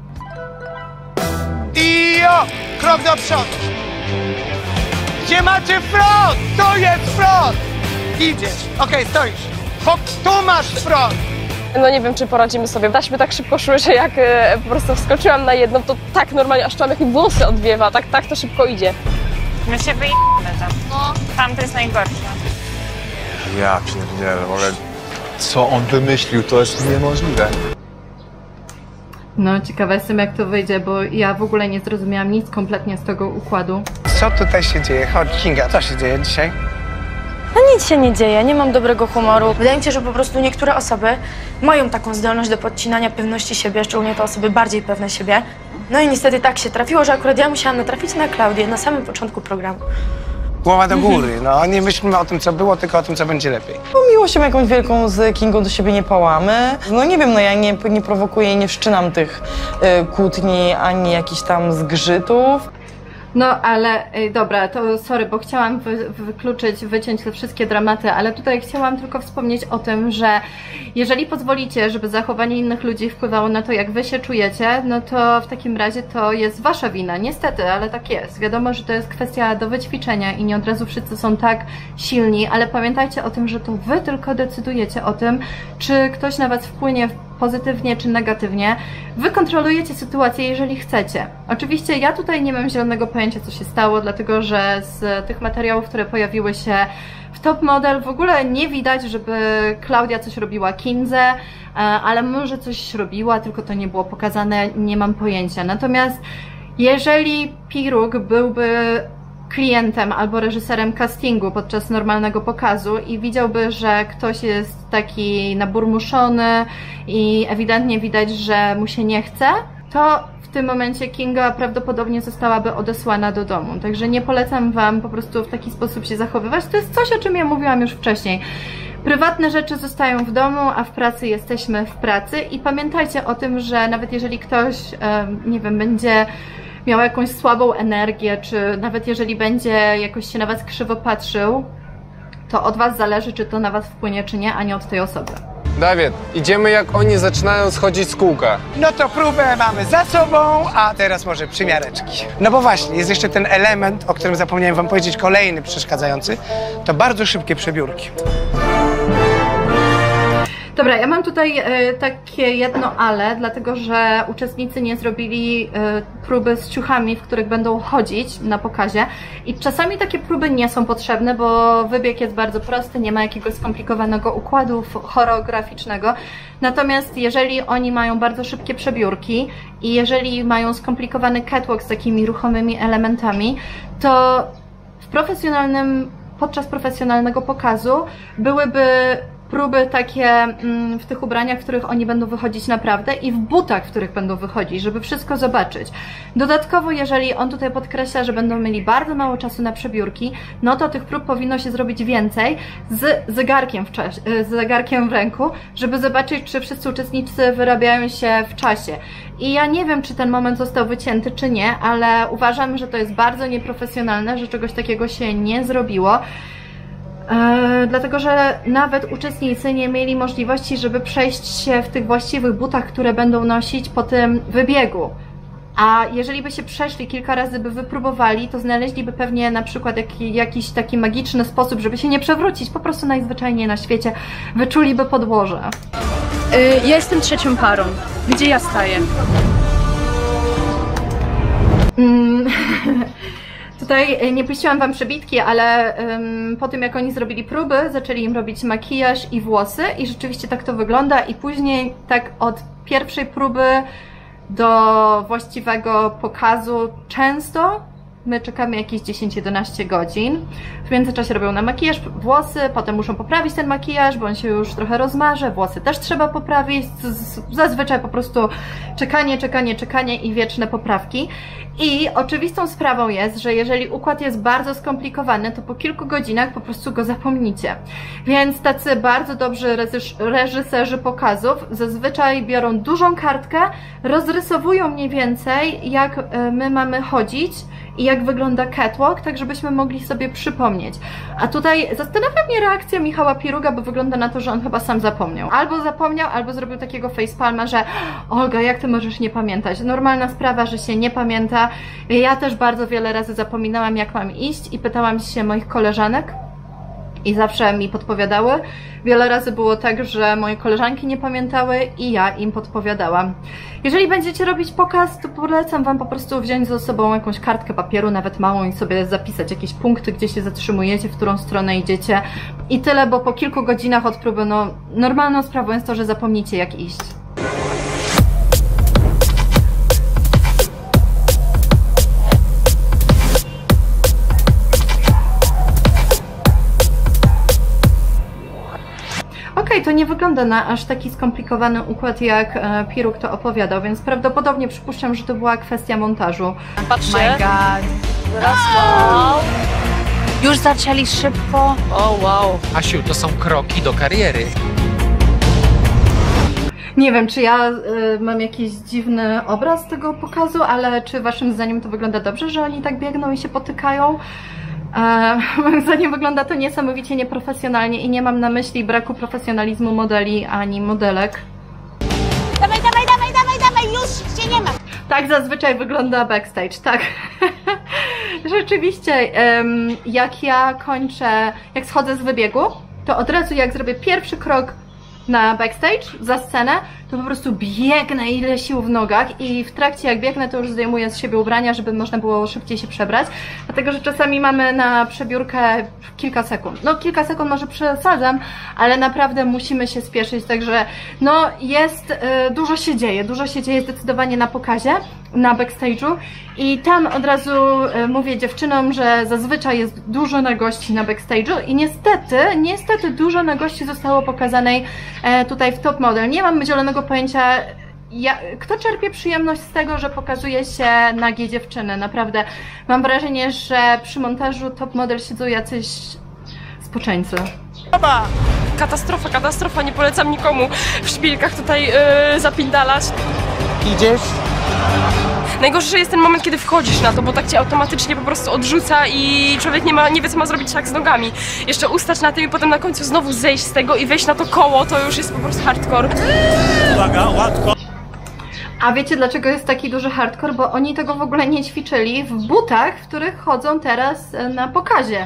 I jo! Krok do przodu! Gdzie macie front? Tu jest front! Idziesz. Okej, okay, stoisz. Hop, tu masz front! No nie wiem, czy poradzimy sobie. Taśmy tak szybko szły, że jak e, po prostu wskoczyłam na jedną, to tak normalnie, aż tam jak mi włosy odwiewa, tak, tak to szybko idzie. My się wyjdziemy tam. No. Tam to jest najgorsze. Ja pierdzielę, w ogóle co on wymyślił, to jest niemożliwe. No, ciekawa jestem, jak to wyjdzie, bo ja w ogóle nie zrozumiałam nic kompletnie z tego układu. Co tutaj się dzieje? Chodź, Kinga, co się dzieje dzisiaj? No nic się nie dzieje, nie mam dobrego humoru. Wydaje mi się, że po prostu niektóre osoby mają taką zdolność do podcinania pewności siebie, szczególnie te osoby bardziej pewne siebie. No i niestety tak się trafiło, że akurat ja musiałam natrafić na Klaudię na samym początku programu. Głowa do góry, no nie myślmy o tym, co było, tylko o tym, co będzie lepiej. No, miłością jakąś wielką z Kingą do siebie nie pałamy. No nie wiem, no ja nie, nie prowokuję i nie wszczynam tych y, kłótni, ani jakichś tam zgrzytów. No ale ej, dobra, to sorry, bo chciałam wy, wykluczyć, wyciąć te wszystkie dramaty, ale tutaj chciałam tylko wspomnieć o tym, że jeżeli pozwolicie, żeby zachowanie innych ludzi wpływało na to, jak wy się czujecie, no to w takim razie to jest wasza wina, niestety, ale tak jest. Wiadomo, że to jest kwestia do wyćwiczenia i nie od razu wszyscy są tak silni, ale pamiętajcie o tym, że to wy tylko decydujecie o tym, czy ktoś na was wpłynie pozytywnie czy negatywnie. Wy kontrolujecie sytuację, jeżeli chcecie. Oczywiście ja tutaj nie mam zielonego pojęcia, co się stało, dlatego że z tych materiałów, które pojawiły się w Top Model, w ogóle nie widać, żeby Klaudia coś robiła Kindze, ale może coś robiła, tylko to nie było pokazane, nie mam pojęcia. Natomiast jeżeli Piruk byłby klientem albo reżyserem castingu podczas normalnego pokazu i widziałby, że ktoś jest taki naburmuszony i ewidentnie widać, że mu się nie chce, to w tym momencie Kinga prawdopodobnie zostałaby odesłana do domu. Także nie polecam wam po prostu w taki sposób się zachowywać. To jest coś, o czym ja mówiłam już wcześniej. Prywatne rzeczy zostają w domu, a w pracy jesteśmy w pracy i pamiętajcie o tym, że nawet jeżeli ktoś, nie wiem, będzie miał jakąś słabą energię, czy nawet jeżeli będzie jakoś się na was krzywo patrzył, to od was zależy, czy to na was wpłynie, czy nie, a nie od tej osoby. Dawid, idziemy jak oni zaczynają schodzić z kółka. No to próbę mamy za sobą, a teraz może przymiareczki. No bo właśnie, jest jeszcze ten element, o którym zapomniałem wam powiedzieć, kolejny przeszkadzający, to bardzo szybkie przebiórki. Dobra, ja mam tutaj y, takie jedno ale, dlatego że uczestnicy nie zrobili y, próby z ciuchami, w których będą chodzić na pokazie i czasami takie próby nie są potrzebne, bo wybieg jest bardzo prosty, nie ma jakiegoś skomplikowanego układu choreograficznego. Natomiast jeżeli oni mają bardzo szybkie przebiórki i jeżeli mają skomplikowany catwalk z takimi ruchomymi elementami, to w profesjonalnym, podczas profesjonalnego pokazu byłyby próby takie w tych ubraniach, w których oni będą wychodzić naprawdę i w butach, w których będą wychodzić, żeby wszystko zobaczyć. Dodatkowo, jeżeli on tutaj podkreśla, że będą mieli bardzo mało czasu na przebiórki, no to tych prób powinno się zrobić więcej z zegarkiem w, czasie, z zegarkiem w ręku, żeby zobaczyć, czy wszyscy uczestnicy wyrabiają się w czasie. I ja nie wiem, czy ten moment został wycięty, czy nie, ale uważam, że to jest bardzo nieprofesjonalne, że czegoś takiego się nie zrobiło. Yy, dlatego, że nawet uczestnicy nie mieli możliwości, żeby przejść się w tych właściwych butach, które będą nosić po tym wybiegu. A jeżeli by się przeszli kilka razy, by wypróbowali, to znaleźliby pewnie na przykład jaki, jakiś taki magiczny sposób, żeby się nie przewrócić, po prostu najzwyczajniej na świecie wyczuliby podłoże. Yy, ja jestem trzecią parą. Gdzie ja staję? Mm. Tutaj nie puściłam wam przebitki, ale um, po tym jak oni zrobili próby, zaczęli im robić makijaż i włosy i rzeczywiście tak to wygląda i później tak od pierwszej próby do właściwego pokazu często my czekamy jakieś dziesięć jedenaście godzin. W międzyczasie robią nam makijaż, włosy, potem muszą poprawić ten makijaż, bo on się już trochę rozmarze, włosy też trzeba poprawić, zazwyczaj po prostu czekanie, czekanie, czekanie i wieczne poprawki. I oczywistą sprawą jest, że jeżeli układ jest bardzo skomplikowany, to po kilku godzinach po prostu go zapomnicie. Więc tacy bardzo dobrzy reżyserzy pokazów zazwyczaj biorą dużą kartkę, rozrysowują mniej więcej, jak my mamy chodzić i jak wygląda catwalk, tak żebyśmy mogli sobie przypomnieć. A tutaj zastanawia mnie reakcja Michała Piruga, bo wygląda na to, że on chyba sam zapomniał. Albo zapomniał, albo zrobił takiego facepalma, że Olga, jak ty możesz nie pamiętać? Normalna sprawa, że się nie pamięta. Ja też bardzo wiele razy zapominałam, jak mam iść i pytałam się moich koleżanek i zawsze mi podpowiadały. Wiele razy było tak, że moje koleżanki nie pamiętały i ja im podpowiadałam. Jeżeli będziecie robić pokaz, to polecam wam po prostu wziąć ze sobą jakąś kartkę papieru, nawet małą, i sobie zapisać jakieś punkty, gdzie się zatrzymujecie, w którą stronę idziecie i tyle, bo po kilku godzinach od próby, no normalną sprawą jest to, że zapomnicie, jak iść. Okej, okay, to nie wygląda na aż taki skomplikowany układ, jak e, Piruk to opowiadał, więc prawdopodobnie przypuszczam, że to była kwestia montażu. Patrzcie. My God. Raz, wow. Już zaczęli szybko. O, wow. Asiu, to są kroki do kariery. Nie wiem, czy ja y, mam jakiś dziwny obraz tego pokazu, ale czy waszym zdaniem to wygląda dobrze, że oni tak biegną i się potykają? E, moim zdaniem wygląda to niesamowicie nieprofesjonalnie i nie mam na myśli braku profesjonalizmu modeli ani modelek. Dawaj, dawaj, dawaj, dawaj, dawaj, już się nie ma. Tak zazwyczaj wygląda backstage, tak. Rzeczywiście, um, jak ja kończę, jak schodzę z wybiegu, to od razu jak zrobię pierwszy krok na backstage, za scenę, to po prostu biegnę, ile sił w nogach i w trakcie jak biegnę, to już zdejmuję z siebie ubrania, żeby można było szybciej się przebrać, dlatego że czasami mamy na przebiórkę kilka sekund. No kilka sekund może przesadzam, ale naprawdę musimy się spieszyć, także no jest, y, dużo się dzieje, dużo się dzieje zdecydowanie na pokazie, na backstage'u i tam od razu y, mówię dziewczynom, że zazwyczaj jest dużo nagości na backstage'u i niestety, niestety dużo nagości zostało pokazanej y, tutaj w Top Model. Nie mam zielonego pojęcia, ja, kto czerpie przyjemność z tego, że pokazuje się nagie dziewczyny. Naprawdę mam wrażenie, że przy montażu Top Model siedzą jacyś spoczeńcy. Katastrofa, katastrofa, nie polecam nikomu w szpilkach tutaj yy, zapindalać. Idziesz? Najgorsze jest ten moment, kiedy wchodzisz na to, bo tak cię automatycznie po prostu odrzuca i człowiek nie, ma, nie wie, co ma zrobić tak z nogami. Jeszcze ustać na tym i potem na końcu znowu zejść z tego i wejść na to koło, to już jest po prostu hardcore. Uwaga, łatwo. A wiecie, dlaczego jest taki duży hardcore? Bo oni tego w ogóle nie ćwiczyli w butach, w których chodzą teraz na pokazie.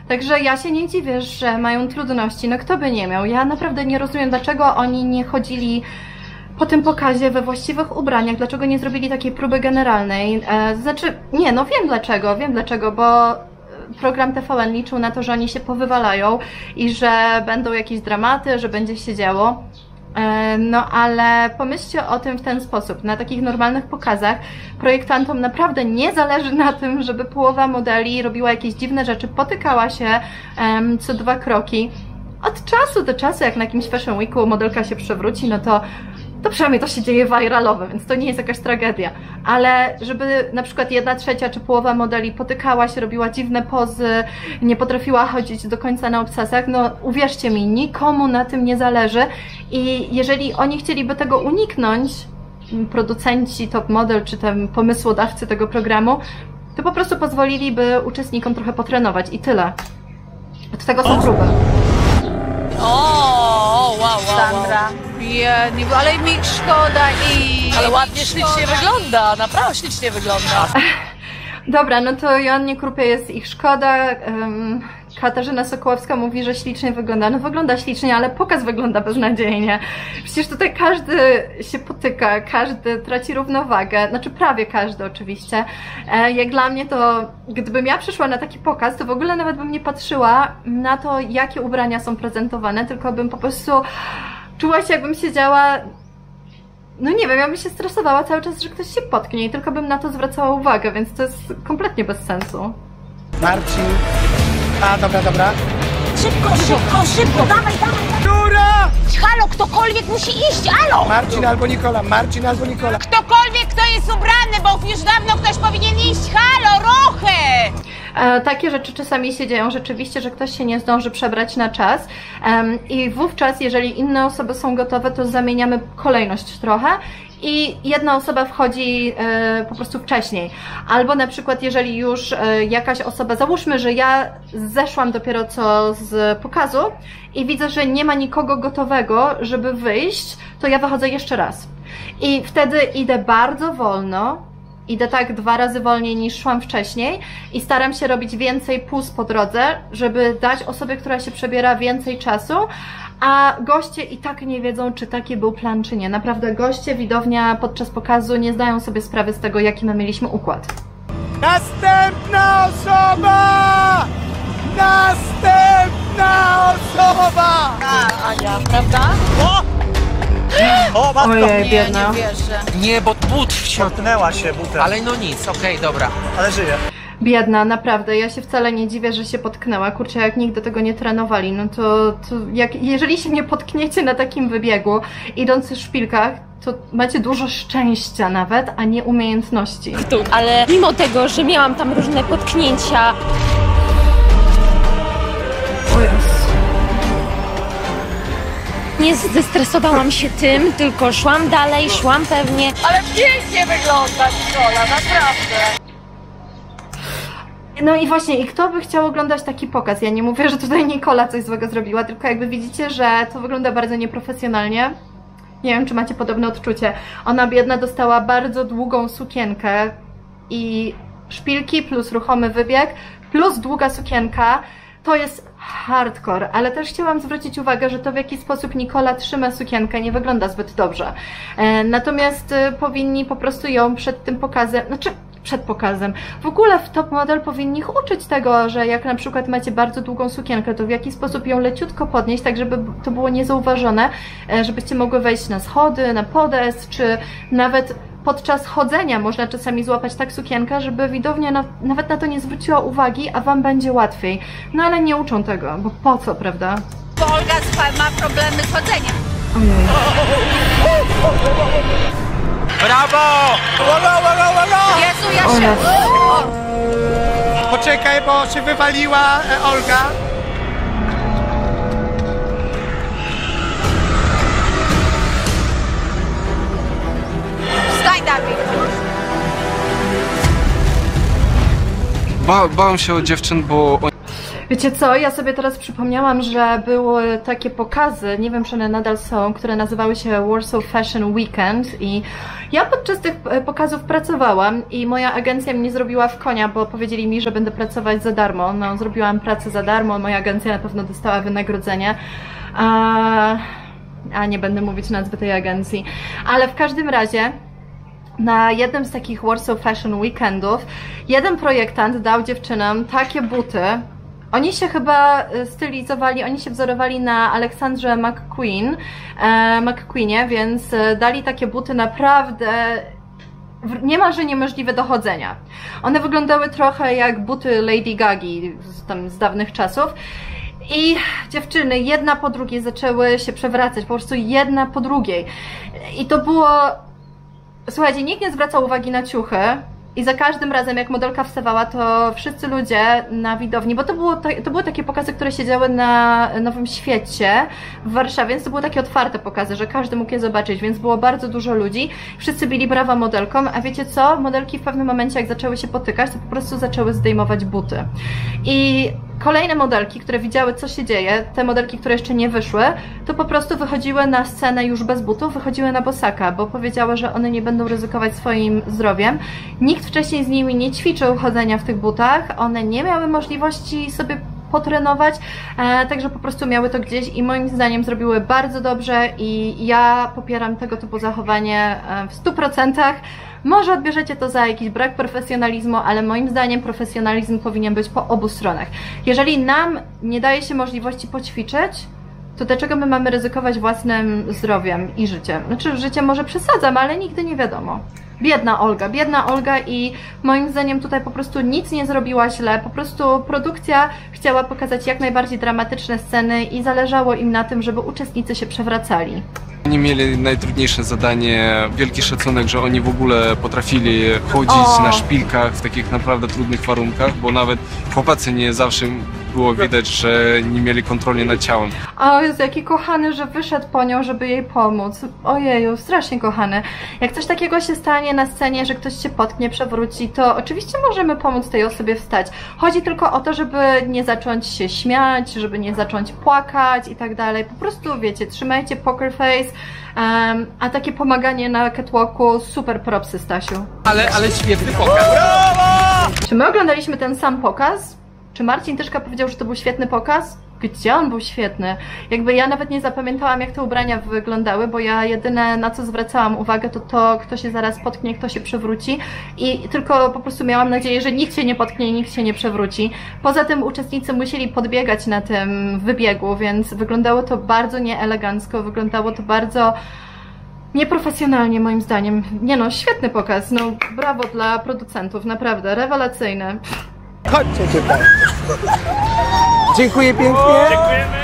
Także ja się nie dziwię, że mają trudności, no kto by nie miał. Ja naprawdę nie rozumiem, dlaczego oni nie chodzili po tym pokazie we właściwych ubraniach, dlaczego nie zrobili takiej próby generalnej. E, znaczy, nie, no wiem dlaczego, wiem dlaczego, bo program T V N liczył na to, że oni się powywalają i że będą jakieś dramaty, że będzie się działo. No ale pomyślcie o tym w ten sposób. Na takich normalnych pokazach projektantom naprawdę nie zależy na tym, żeby połowa modeli robiła jakieś dziwne rzeczy, potykała się um, co dwa kroki. Od czasu do czasu, jak na jakimś Fashion Weeku modelka się przewróci, no to to przynajmniej to się dzieje viralowo, więc to nie jest jakaś tragedia. Ale żeby na przykład jedna trzecia czy połowa modeli potykała się, robiła dziwne pozy, nie potrafiła chodzić do końca na obcasach, no uwierzcie mi, nikomu na tym nie zależy i jeżeli oni chcieliby tego uniknąć, producenci, top model czy tam pomysłodawcy tego programu, to po prostu pozwoliliby uczestnikom trochę potrenować i tyle. Od tego są próby. O, wow, wow, Sandra, biedny, ale mi szkoda i... Ale ładnie, ślicznie wygląda, naprawdę ślicznie wygląda. Dobra, no to Joannie Krupie jest ich szkoda. Um, Katarzyna Sokołowska mówi, że ślicznie wygląda. No wygląda ślicznie, ale pokaz wygląda beznadziejnie. Przecież tutaj każdy się potyka, każdy traci równowagę, znaczy prawie każdy oczywiście. E, jak dla mnie to, gdybym ja przyszła na taki pokaz, to w ogóle nawet bym nie patrzyła na to, jakie ubrania są prezentowane, tylko bym po prostu czuła się, jakbym siedziała... No nie wiem, ja bym się stresowała cały czas, że ktoś się potknie i tylko bym na to zwracała uwagę, więc to jest kompletnie bez sensu. Marcin. A, dobra, dobra. Szybko, szybko, szybko, dawaj, dawaj! Dziura! Halo, ktokolwiek musi iść, halo! Marcin albo Nikola, Marcin albo Nikola. Ktokolwiek, kto jest ubrany, bo już dawno ktoś powinien iść, halo, ruchy! E, takie rzeczy czasami się dzieją rzeczywiście, że ktoś się nie zdąży przebrać na czas um, i wówczas, jeżeli inne osoby są gotowe, to zamieniamy kolejność trochę i jedna osoba wchodzi e, po prostu wcześniej. Albo na przykład, jeżeli już e, jakaś osoba, załóżmy, że ja zeszłam dopiero co z pokazu i widzę, że nie ma nikogo gotowego, żeby wyjść, to ja wychodzę jeszcze raz. I wtedy idę bardzo wolno, idę tak dwa razy wolniej niż szłam wcześniej i staram się robić więcej puz po drodze, żeby dać osobie, która się przebiera, więcej czasu, a goście i tak nie wiedzą, czy taki był plan, czy nie. Naprawdę goście, widownia podczas pokazu nie zdają sobie sprawy z tego, jaki my mieliśmy układ. Następna osoba! Następna osoba! Ania, prawda? O! O, matko! Ojej, biedna. Nie wierzę. Nie, bo but Wciągnęła się butem. Ale no nic, okej, okay, dobra. Ale żyje. Biedna, naprawdę, ja się wcale nie dziwię, że się potknęła. Kurczę, jak nigdy tego nie trenowali, no to, to jak, jeżeli się nie potkniecie na takim wybiegu, idąc w szpilkach, to macie dużo szczęścia nawet, a nie umiejętności. Ale mimo tego, że miałam tam różne potknięcia... O Jezu. Nie zestresowałam się tym, tylko szłam dalej, szłam pewnie. Ale pięknie wygląda, Nikola, naprawdę. No i właśnie, i kto by chciał oglądać taki pokaz? Ja nie mówię, że tutaj Nikola coś złego zrobiła, tylko jakby widzicie, że to wygląda bardzo nieprofesjonalnie. Nie wiem, czy macie podobne odczucie. Ona, biedna, dostała bardzo długą sukienkę i szpilki plus ruchomy wybieg plus długa sukienka. To jest hardcore, ale też chciałam zwrócić uwagę, że to, w jaki sposób Nikola trzyma sukienkę, nie wygląda zbyt dobrze. E, natomiast e, powinni po prostu ją przed tym pokazem, znaczy przed pokazem, w ogóle w top model powinni ich uczyć tego, że jak na przykład macie bardzo długą sukienkę, to w jaki sposób ją leciutko podnieść, tak żeby to było niezauważone, e, żebyście mogły wejść na schody, na podest, czy nawet podczas chodzenia można czasami złapać tak sukienkę, żeby widownia na, nawet na to nie zwróciła uwagi, a wam będzie łatwiej. No ale nie uczą tego, bo po co, prawda? Bo Olga ma problemy z chodzeniem. Ojej. Brawo! Olo, olo, olo! Jezu, ja się... O! Poczekaj, bo się wywaliła e, Olga. Wstań, Dawid! Ba bałem się o dziewczyn, bo... Wiecie co, ja sobie teraz przypomniałam, że były takie pokazy, nie wiem czy one nadal są, które nazywały się Warsaw Fashion Weekend i ja podczas tych pokazów pracowałam i moja agencja mnie zrobiła w konia, bo powiedzieli mi, że będę pracować za darmo. No, zrobiłam pracę za darmo, moja agencja na pewno dostała wynagrodzenie. A, a nie będę mówić nazwy tej agencji. Ale w każdym razie na jednym z takich Warsaw Fashion Weekendów jeden projektant dał dziewczynom takie buty. Oni się chyba stylizowali, oni się wzorowali na Aleksandrze McQueen, e, McQueenie, więc dali takie buty naprawdę niemalże niemożliwe do chodzenia. One wyglądały trochę jak buty Lady Gagi z, tam, z dawnych czasów. I dziewczyny jedna po drugiej zaczęły się przewracać, po prostu jedna po drugiej. I to było... Słuchajcie, nikt nie zwracał uwagi na ciuchy i za każdym razem jak modelka wstawała, to wszyscy ludzie na widowni, bo to, było, to były takie pokazy, które się działy na Nowym Świecie w Warszawie, więc to były takie otwarte pokazy, że każdy mógł je zobaczyć, więc było bardzo dużo ludzi. Wszyscy bili brawa modelkom, a wiecie co? Modelki w pewnym momencie jak zaczęły się potykać, to po prostu zaczęły zdejmować buty. I kolejne modelki, które widziały co się dzieje, te modelki, które jeszcze nie wyszły, to po prostu wychodziły na scenę już bez butów, wychodziły na bosaka, bo powiedziały, że one nie będą ryzykować swoim zdrowiem. Nikt wcześniej z nimi nie ćwiczył chodzenia w tych butach, one nie miały możliwości sobie potrenować, e, także po prostu miały to gdzieś i moim zdaniem zrobiły bardzo dobrze i ja popieram tego typu zachowanie w stu procentach. Może odbierzecie to za jakiś brak profesjonalizmu, ale moim zdaniem profesjonalizm powinien być po obu stronach. Jeżeli nam nie daje się możliwości poćwiczyć, to dlaczego my mamy ryzykować własnym zdrowiem i życiem? Znaczy, życie może przesadzam, ale nigdy nie wiadomo. Biedna Olga, biedna Olga i moim zdaniem tutaj po prostu nic nie zrobiła źle, po prostu produkcja chciała pokazać jak najbardziej dramatyczne sceny i zależało im na tym, żeby uczestnicy się przewracali. Oni mieli najtrudniejsze zadanie, wielki szacunek, że oni w ogóle potrafili chodzić O. na szpilkach w takich naprawdę trudnych warunkach, bo nawet chłopacy nie zawsze było widać, że nie mieli kontroli nad ciałem. O Jezu, jaki kochany, że wyszedł po nią, żeby jej pomóc. Ojeju, strasznie kochany. Jak coś takiego się stanie na scenie, że ktoś się potknie, przewróci, to oczywiście możemy pomóc tej osobie wstać. Chodzi tylko o to, żeby nie zacząć się śmiać, żeby nie zacząć płakać i tak dalej. Po prostu, wiecie, trzymajcie poker face, um, a takie pomaganie na catwalku, super propsy, Stasiu. Ale, ale świetny pokaz. Czy my oglądaliśmy ten sam pokaz? Czy Marcin Tyszka powiedział, że to był świetny pokaz? Gdzie on był świetny? Jakby ja nawet nie zapamiętałam, jak te ubrania wyglądały, bo ja jedyne, na co zwracałam uwagę, to to, kto się zaraz potknie, kto się przewróci i tylko po prostu miałam nadzieję, że nikt się nie potknie i nikt się nie przewróci. Poza tym uczestnicy musieli podbiegać na tym wybiegu, więc wyglądało to bardzo nieelegancko, wyglądało to bardzo nieprofesjonalnie moim zdaniem. Nie no, świetny pokaz, no brawo dla producentów, naprawdę, rewelacyjny. Chodźcie tutaj. Dziękuję pięknie. Dziękujemy!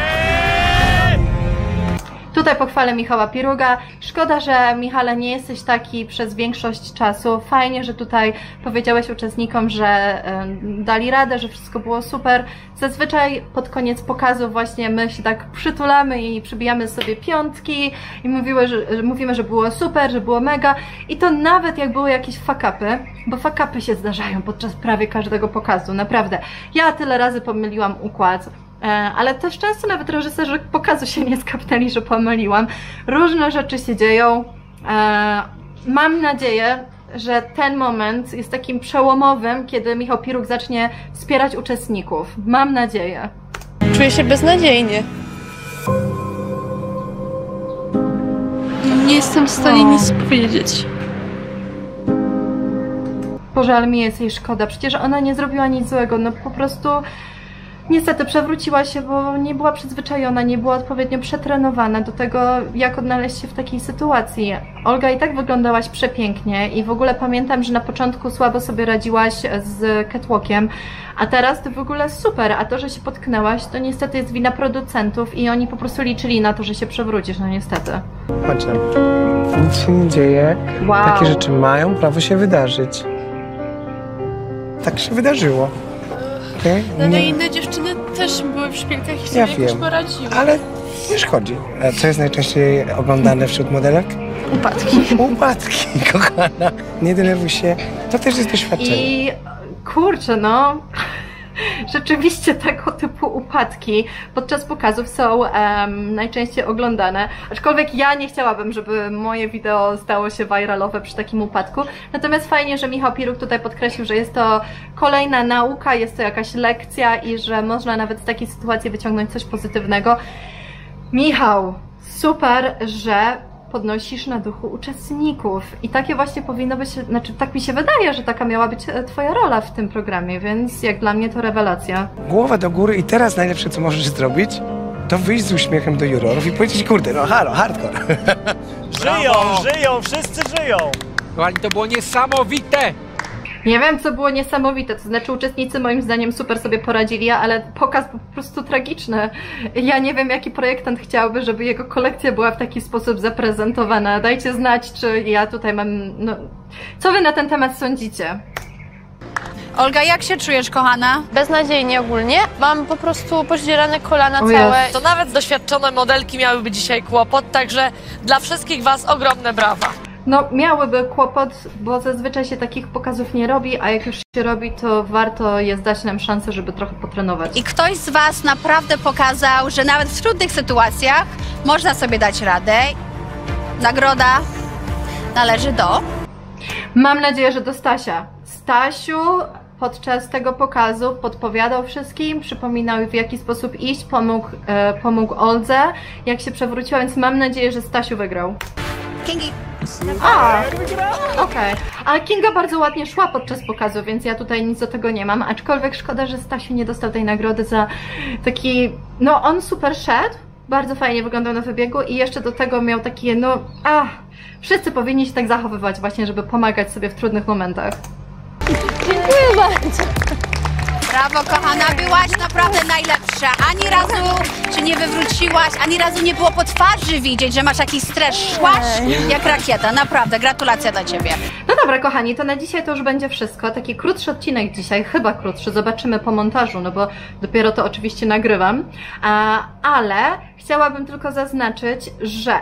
Tutaj pochwalę Michała Piruga. Szkoda, że Michale nie jesteś taki przez większość czasu. Fajnie, że tutaj powiedziałeś uczestnikom, że y, dali radę, że wszystko było super. Zazwyczaj pod koniec pokazu właśnie my się tak przytulamy i przybijamy sobie piątki i mówiły, że, że, mówimy, że było super, że było mega. I to nawet jak były jakieś fuck-upy, bo fuck-upy się zdarzają podczas prawie każdego pokazu, naprawdę. Ja tyle razy pomyliłam układ. Ale też często nawet reżyserzy pokazu się nie skapnęli, że pomyliłam. Różne rzeczy się dzieją. Mam nadzieję, że ten moment jest takim przełomowym, kiedy Michał Piruk zacznie wspierać uczestników. Mam nadzieję. Czuję się beznadziejnie. Nie jestem w stanie nic powiedzieć. Boże, ale mi jest jej szkoda. Przecież ona nie zrobiła nic złego. No po prostu... Niestety przewróciła się, bo nie była przyzwyczajona, nie była odpowiednio przetrenowana do tego, jak odnaleźć się w takiej sytuacji. Olga, i tak wyglądałaś przepięknie i w ogóle pamiętam, że na początku słabo sobie radziłaś z catwalkiem, a teraz to w ogóle super, a to, że się potknęłaś, to niestety jest wina producentów i oni po prostu liczyli na to, że się przewrócisz, no niestety. Chodź nam. Nic się nie dzieje. Wow. Takie rzeczy mają prawo się wydarzyć. Tak się wydarzyło. Okay? No, no Nie. inne dziewczyny też były w szpilkach i sobie Ja jakoś wiem, poradziły. ale nie szkodzi. A co jest najczęściej oglądane wśród modelek? Upadki. Upadki, kochana. Nie denerwuj się. To też jest doświadczenie. I kurczę, no... rzeczywiście tego typu upadki podczas pokazów są um, najczęściej oglądane, aczkolwiek ja nie chciałabym, żeby moje wideo stało się viralowe przy takim upadku, natomiast fajnie, że Michał Piruk tutaj podkreślił, że jest to kolejna nauka, jest to jakaś lekcja i że można nawet z takiej sytuacji wyciągnąć coś pozytywnego. Michał, super, że podnosisz na duchu uczestników i takie właśnie powinno być, znaczy tak mi się wydaje, że taka miała być twoja rola w tym programie, więc jak dla mnie to rewelacja. Głowę do góry i teraz najlepsze, co możesz zrobić, to wyjść z uśmiechem do jurorów i powiedzieć, kurde, no halo, hardcore. Żyją, żyją, wszyscy żyją. Kochani, to było niesamowite. Nie wiem, co było niesamowite, to znaczy uczestnicy moim zdaniem super sobie poradzili, ale pokaz był po prostu tragiczny. Ja nie wiem, jaki projektant chciałby, żeby jego kolekcja była w taki sposób zaprezentowana. Dajcie znać, czy ja tutaj mam... No, co wy na ten temat sądzicie? Olga, jak się czujesz, kochana? Beznadziejnie ogólnie. Mam po prostu poździerane kolana O całe. Jezu. To nawet doświadczone modelki miałyby dzisiaj kłopot, także dla wszystkich was ogromne brawa. No, miałyby kłopot, bo zazwyczaj się takich pokazów nie robi, a jak już się robi, to warto jest dać nam szansę, żeby trochę potrenować. I ktoś z was naprawdę pokazał, że nawet w trudnych sytuacjach można sobie dać radę. Nagroda należy do... Mam nadzieję, że do Stasia. Stasiu podczas tego pokazu podpowiadał wszystkim, przypominał w jaki sposób iść, pomógł, e, pomógł Oldze, jak się przewróciła, więc mam nadzieję, że Stasiu wygrał. Kingi. A, okej. Okay. A Kinga bardzo ładnie szła podczas pokazu, więc ja tutaj nic do tego nie mam, aczkolwiek szkoda, że Stasiu nie dostał tej nagrody za taki... No, on super szedł, bardzo fajnie wyglądał na wybiegu i jeszcze do tego miał takie, no... Ach, wszyscy powinni się tak zachowywać właśnie, żeby pomagać sobie w trudnych momentach. Dziękuję bardzo. Brawo, kochana, byłaś naprawdę najlepsza. Ani razu się nie wywróciłaś, ani razu nie było po twarzy widzieć, że masz jakiś stres. Szłaś jak rakieta, naprawdę, gratulacje dla ciebie. No dobra, kochani, to na dzisiaj to już będzie wszystko. Taki krótszy odcinek dzisiaj, chyba krótszy, zobaczymy po montażu, no bo dopiero to oczywiście nagrywam. A, ale chciałabym tylko zaznaczyć, że,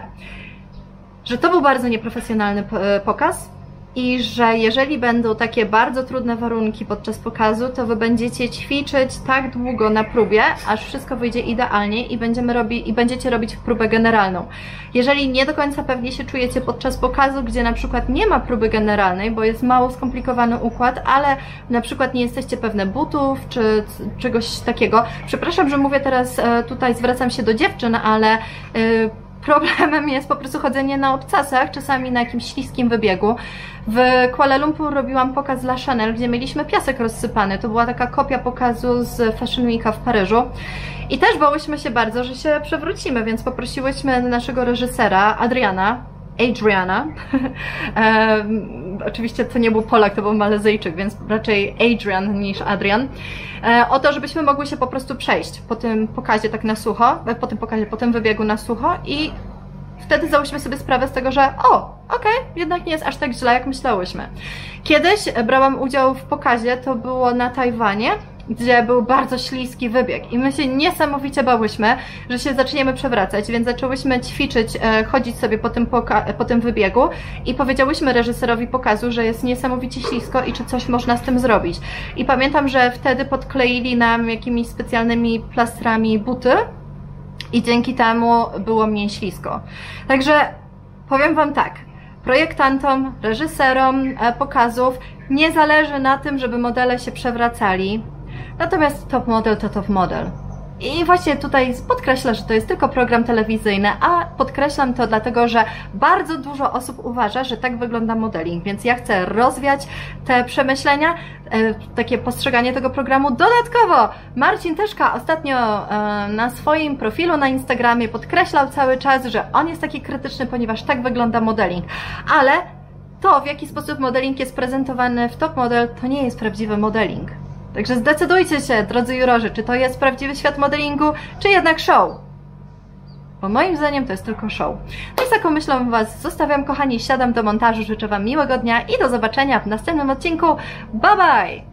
że to był bardzo nieprofesjonalny pokaz. I że jeżeli będą takie bardzo trudne warunki podczas pokazu, to wy będziecie ćwiczyć tak długo na próbie, aż wszystko wyjdzie idealnie i, będziemy robi, i będziecie robić próbę generalną. Jeżeli nie do końca pewnie się czujecie podczas pokazu, gdzie na przykład nie ma próby generalnej, bo jest mało skomplikowany układ, ale na przykład nie jesteście pewne butów czy czegoś takiego. Przepraszam, że mówię teraz tutaj, zwracam się do dziewczyn, ale... Yy, Problemem jest po prostu chodzenie na obcasach, czasami na jakimś śliskim wybiegu. W Kuala Lumpur robiłam pokaz dla Chanel, gdzie mieliśmy piasek rozsypany. To była taka kopia pokazu z Fashion Weeka w Paryżu. I też bałyśmy się bardzo, że się przewrócimy, więc poprosiłyśmy naszego reżysera, Adriana, Adriana, e, oczywiście to nie był Polak, to był Malezyjczyk, więc raczej Adrian niż Adrian, e, o to, żebyśmy mogły się po prostu przejść po tym pokazie tak na sucho, po tym pokazie, po tym wybiegu na sucho i wtedy zdałyśmy sobie sprawę z tego, że o, okej, okay, jednak nie jest aż tak źle, jak myślałyśmy. Kiedyś brałam udział w pokazie, to było na Tajwanie, gdzie był bardzo śliski wybieg i my się niesamowicie bałyśmy, że się zaczniemy przewracać, więc zaczęłyśmy ćwiczyć, e, chodzić sobie po tym, po tym wybiegu i powiedziałyśmy reżyserowi pokazu, że jest niesamowicie ślisko i czy coś można z tym zrobić. I pamiętam, że wtedy podkleili nam jakimiś specjalnymi plastrami buty i dzięki temu było mniej ślisko. Także powiem wam tak, projektantom, reżyserom e, pokazów nie zależy na tym, żeby modele się przewracali. Natomiast top model to top model. I właśnie tutaj podkreślę, że to jest tylko program telewizyjny, a podkreślam to dlatego, że bardzo dużo osób uważa, że tak wygląda modeling, więc ja chcę rozwiać te przemyślenia, e, takie postrzeganie tego programu. Dodatkowo Marcin Tyszka ostatnio e, na swoim profilu na Instagramie podkreślał cały czas, że on jest taki krytyczny, ponieważ tak wygląda modeling. Ale to, w jaki sposób modeling jest prezentowany w Top Model, to nie jest prawdziwy modeling. Także zdecydujcie się, drodzy jurorzy, czy to jest prawdziwy świat modelingu, czy jednak show. Bo moim zdaniem to jest tylko show. No i z taką myślą was zostawiam, kochani, siadam do montażu, życzę wam miłego dnia i do zobaczenia w następnym odcinku. Bye bye!